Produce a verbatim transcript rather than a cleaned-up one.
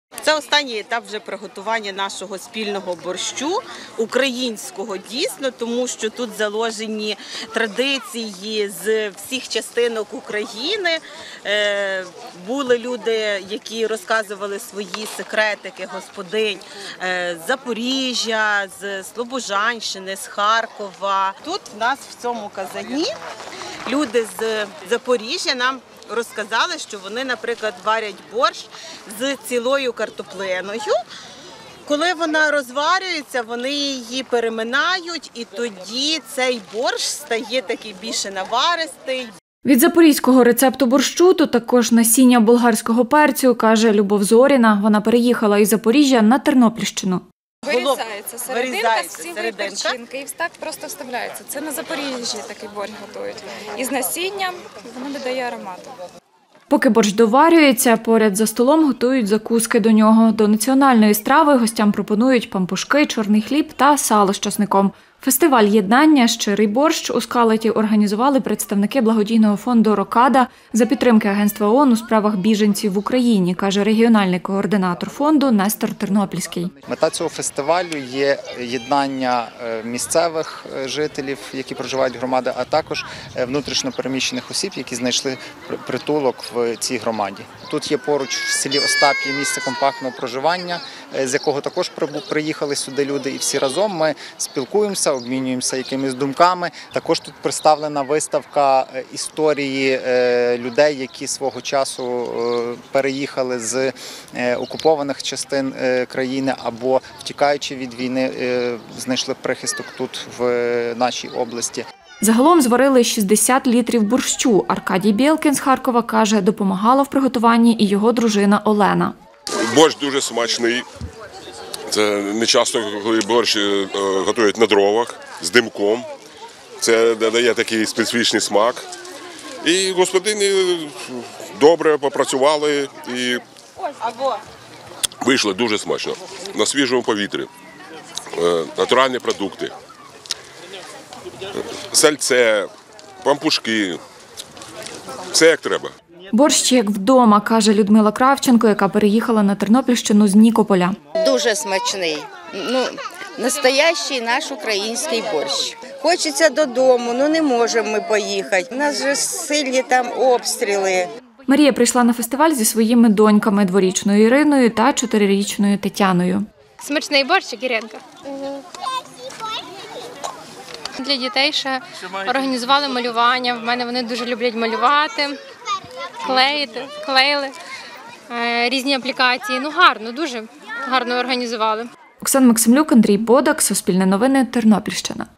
Це останній етап вже приготування нашого спільного борщу, українського дійсно, тому що тут заложені традиції з всіх частинок України. Були люди, які розказували свої секретики господинь з Запоріжжя, з Слобожанщини, з Харкова. Тут в нас в цьому казані люди з Запоріжжя нам розказали, що вони, наприклад, варять борщ з цілою картоплиною. Коли вона розварюється, вони її переминають, і тоді цей борщ стає такий більше наваристий. Від запорізького рецепту борщу тут також насіння болгарського перцю, каже Любов Зоріна. Вона переїхала із Запоріжжя на Тернопільщину. Вирізається серединка Вирізається з цілої серединка. печінки і так просто вставляється. Це на Запоріжжі такий борщ готують. Із насінням воно додає аромату. Поки борщ доварюється, поряд за столом готують закуски до нього. До національної страви гостям пропонують пампушки, чорний хліб та сало з часником. Фестиваль єднання «Щирий борщ» у Скалаті організували представники благодійного фонду «Рокада» за підтримки Агентства ООН у справах біженців в Україні, каже регіональний координатор фонду Нестор Тернопільський. Мета цього фестивалю є єднання місцевих жителів, які проживають в громаді, а також внутрішньо переміщених осіб, які знайшли притулок в цій громаді. Тут є поруч в селі Остап'я місце компактного проживання, з якого також приїхали сюди люди, і всі разом ми спілкуємося, обмінюємося якимись думками. Також тут представлена виставка історії людей, які свого часу переїхали з окупованих частин країни або, втікаючи від війни, знайшли прихисток тут, в нашій області. Загалом зварили шістдесят літрів борщу. Аркадій Білкін з Харкова каже, допомагала в приготуванні і його дружина Олена. Борщ дуже смачний. Це не часто, коли борщ готують на дровах з димком. Це додає такий специфічний смак. І господині добре попрацювали і вийшло дуже смачно. На свіжому повітрі, натуральні продукти. Сальце, пампушки, все як треба. Борщ як вдома, каже Людмила Кравченко, яка переїхала на Тернопільщину з Нікополя. Дуже смачний, ну, настоящий наш український борщ. Хочеться додому, ну не можемо ми поїхати. У нас же сильні там обстріли. Марія прийшла на фестиваль зі своїми доньками – дворічною Іриною та чотирирічною Тетяною. Смачний борщик, Іринка? Для дітей ще організували малювання. В мене вони дуже люблять малювати, клеїти, клеїли різні аплікації. Ну гарно, дуже гарно організували. Оксана Максимлюк, Андрій Бодак, Суспільне новини, Тернопільщина.